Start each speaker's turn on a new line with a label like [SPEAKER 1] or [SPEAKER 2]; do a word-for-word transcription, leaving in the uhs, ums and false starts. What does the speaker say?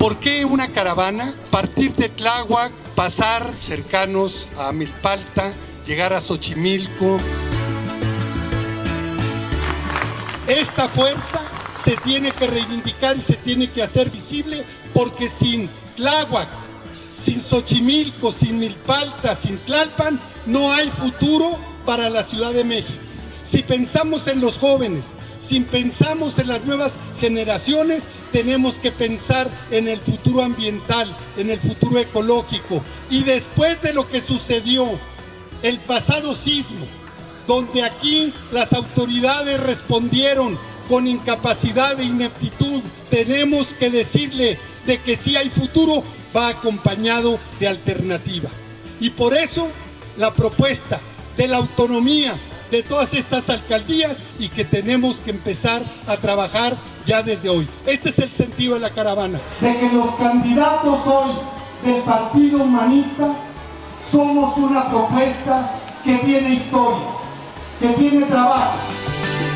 [SPEAKER 1] ¿Por qué una caravana? Partir de Tláhuac, pasar cercanos a Milpalta, llegar a Xochimilco. Esta fuerza se tiene que reivindicar y se tiene que hacer visible, porque sin Tláhuac, sin Xochimilco, sin Milpalta, sin Tlalpan, no hay futuro para la Ciudad de México. Si pensamos en los jóvenes, si pensamos en las nuevas generaciones, tenemos que pensar en el futuro ambiental, en el futuro ecológico. Y después de lo que sucedió el pasado sismo, donde aquí las autoridades respondieron con incapacidad e ineptitud, tenemos que decirle de que si hay futuro, va acompañado de alternativa. Y por eso la propuesta de la autonomía de todas estas alcaldías, y que tenemos que empezar a trabajar ya desde hoy. Este es el sentido de la caravana. De que los candidatos hoy del Partido Humanista somos una propuesta que tiene historia, que tiene trabajo.